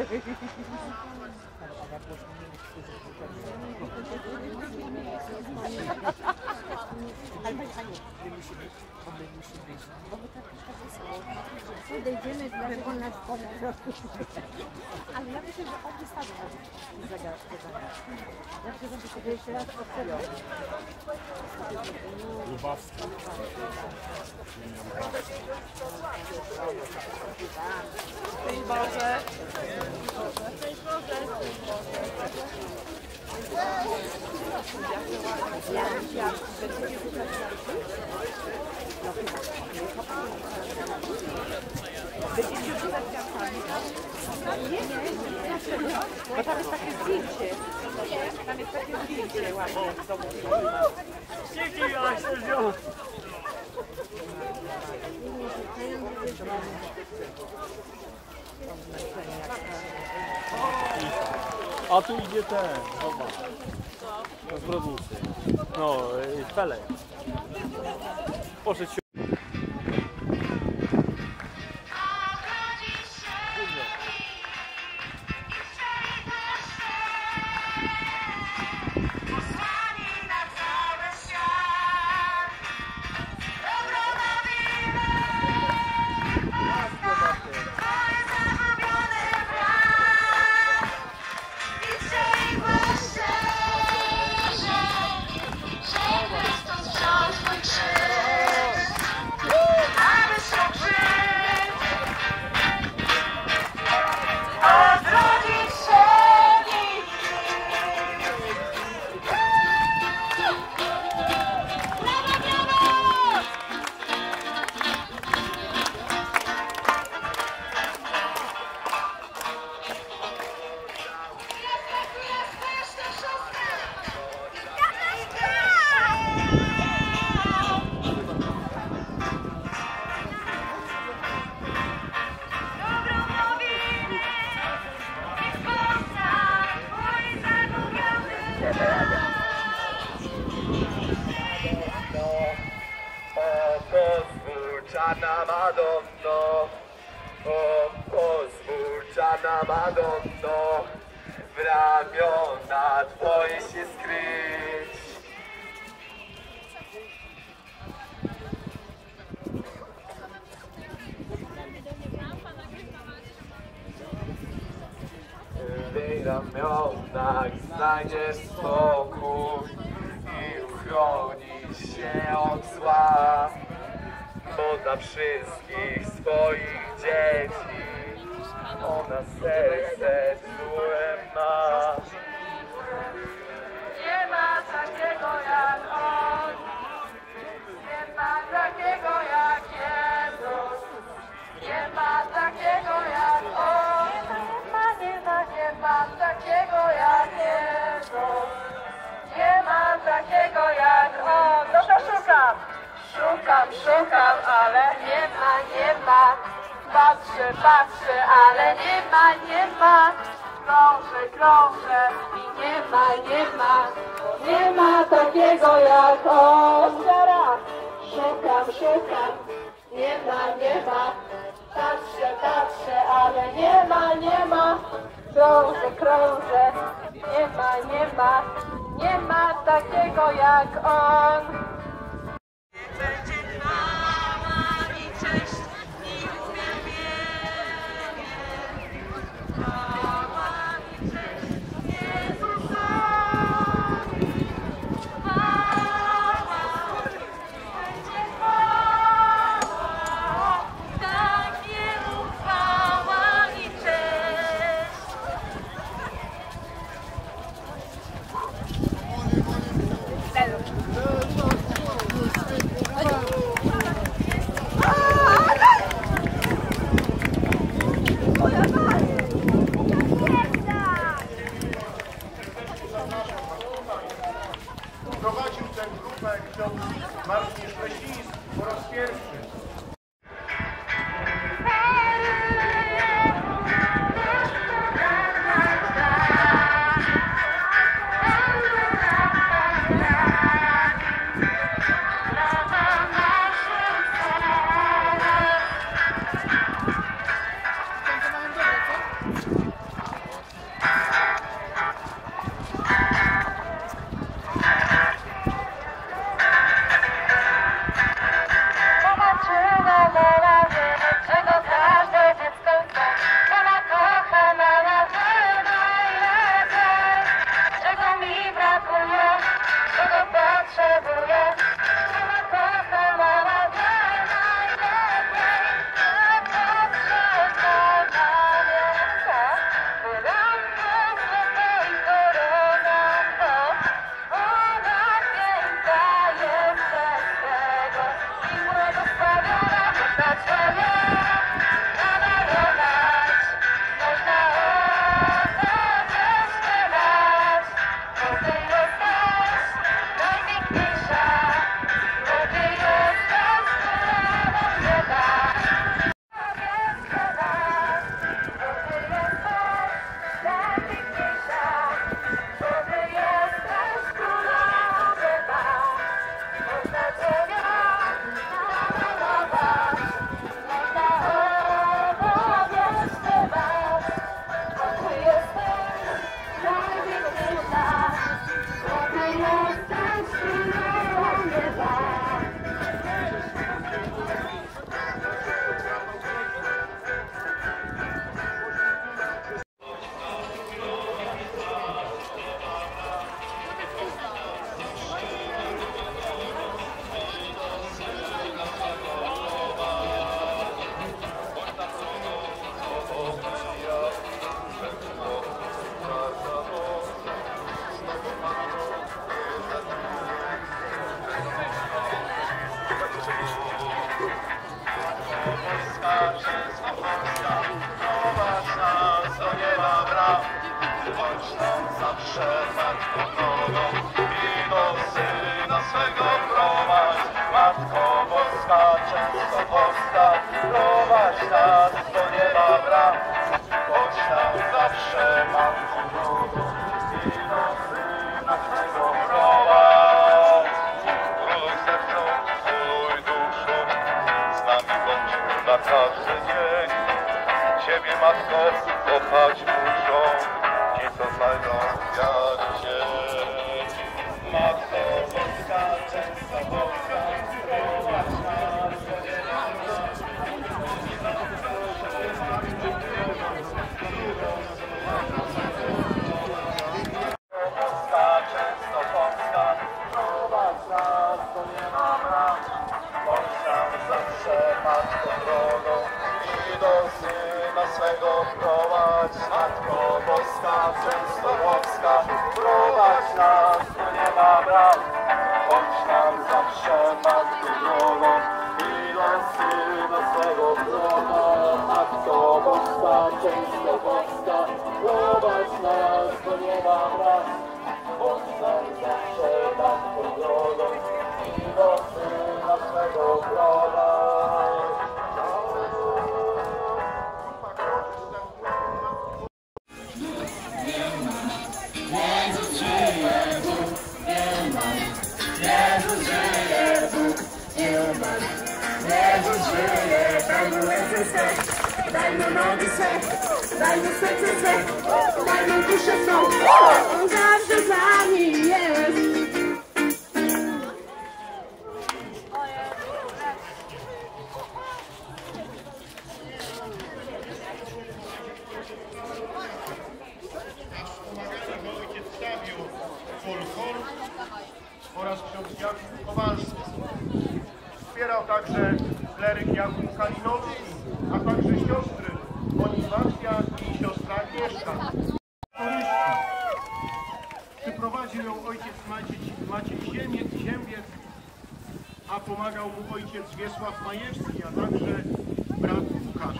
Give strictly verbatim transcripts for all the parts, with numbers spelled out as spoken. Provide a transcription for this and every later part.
Ale pani Aniu, my musimy, bo my musimy wyjść, bo my tak już tak wesoło. Podejdziemy, dlatego nas pomoże. Ale ja myślę, że on wystawi nam zagadkę. Ja myślę, żeby sobie jeszcze raz odczytać. Lubawska. Szczęść Boże. Szczęść Boże. Bo tam jest takie zdjęcie. Tam jest takie zdjęcie ładne. Dzięki, ale się wziął. A tu idzie ten, zobacz. No zbrodnicy. No, Felek. Poszedł się. Czarna Madonno, o pozwól, czarna Madonno, w ramiona Twoje się skryć. W jej ramionach znajdziesz spokój i uchronisz się od zła. Bo dla wszystkich swoich dzieci ona serce czułe ma. Nie ma takiego jak On. Nie ma takiego jak Jezus. Nie ma takiego jak On. Nie ma, nie ma, nie ma takiego jak Jezus. Nie ma takiego jak On. No to szukam. Szukam, szukam, ale nie ma, nie ma. Patrzę, patrzę, ale nie ma, nie ma. Krążę, krążę i nie ma, nie ma. Nie ma takiego jak On. Szukam, szukam, nie ma, nie ma. Patrzę, patrzę, ale nie ma, nie ma. Krążę, krążę, nie ma, nie ma. Nie ma takiego jak On. Będzie chwała i cześć i uwielbienie. Chwała i cześć Jezusowi. Chwała, będzie chwała, tak Jemu chwała i cześć. Prowadził tę grupę ksiądz Marcin Szlesiński po raz pierwszy. boska, prowadź nas do nieba bram, choć nam zawsze Matko drogo i do Syna swego prowadź. Króluj sercą, króluj duszą, z nami bądź na każdy dzień. Ciebie, Matko, kochać muszą ci, co znajdą wiary cień. Matko boska, często boska, prowadź nas do nieba bram. Boska, często boska, prowadź nas do nieba bram. Bądź nam zawsze Matką drogą i do Syna swego prowadź. Matko boska, często boska, prowadź nas do nieba bram. Bądź nam zawsze Matką drogą i do Syna swego prowadź. Matko boska, często boska, prowadź nas do nieba bram. Bądź nam zawsze Matką drogą i do Syna swego prowadź. Jezus żyje, daj mu ręce swe, daj mu nogi swe, daj mu serce swe, daj mu duszę swą, on zawsze z nami jest. Ojciec Stawiu Folchor oraz ksiądz Jakub Kowalski. Wspierał także kleryk Jakub Kalinowski, a także siostry Bonifacja i siostra Agnieszka. Przyprowadził ją ojciec Maciej, Maciej Ziemiec, Ziębiec, a pomagał mu ojciec Wiesław Majewski, a także brat Łukasz.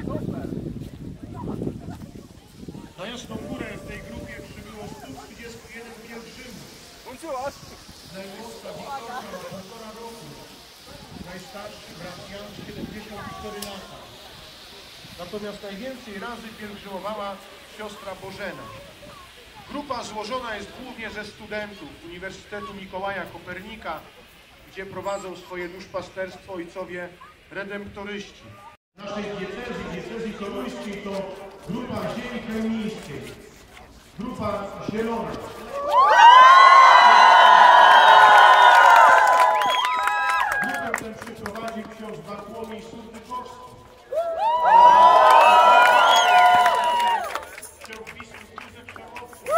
Na Jasną Górę w tej grupie przybyło sto trzydzieści jeden pielgrzymów. Najmłodsza Wiktorka ma półtora roku, najstarszy brat Jan siedemdziesiąt cztery lata. Natomiast najwięcej razy pielgrzymowała siostra Bożena. Grupa złożona jest głównie ze studentów Uniwersytetu Mikołaja Kopernika, gdzie prowadzą swoje duszpasterstwo ojcowie redemptoryści. W naszej diecezji, diecezji toruńskiej, to grupa ziemi chełmińskiej, grupa zielona. Grupę tę przyprowadził ksiądz Bartłomiej Surdykowski. Ksiądz biskup Józef Szamowski.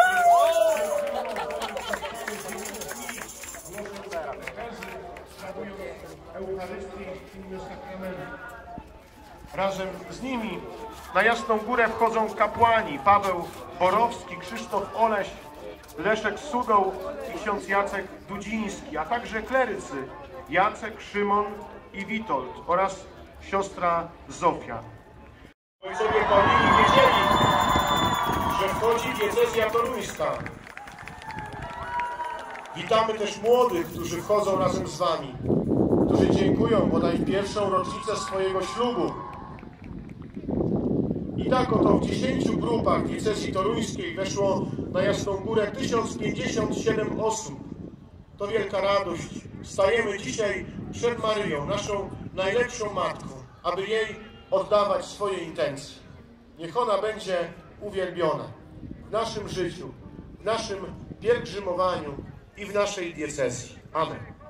Głoszą katechezy, sprawują Eucharystię i inne sakramenty. Razem z nimi na Jasną Górę wchodzą kapłani Paweł Borowski, Krzysztof Oleś, Leszek Sudoł i ksiądz Jacek Dudziński, a także klerycy Jacek, Szymon i Witold oraz siostra Zofia. Ojcowie Paulini wiedzieli, że wchodzi diecezja toruńska. Witamy też młodych, którzy wchodzą razem z wami, którzy dziękują bodaj pierwszą rocznicę swojego ślubu. I tak oto w dziesięciu grupach diecezji toruńskiej weszło na Jasną Górę tysiąc pięćdziesiąt siedem osób. To wielka radość. Stajemy dzisiaj przed Maryją, naszą najlepszą Matką, aby jej oddawać swoje intencje. Niech ona będzie uwielbiona w naszym życiu, w naszym pielgrzymowaniu i w naszej diecezji. Amen.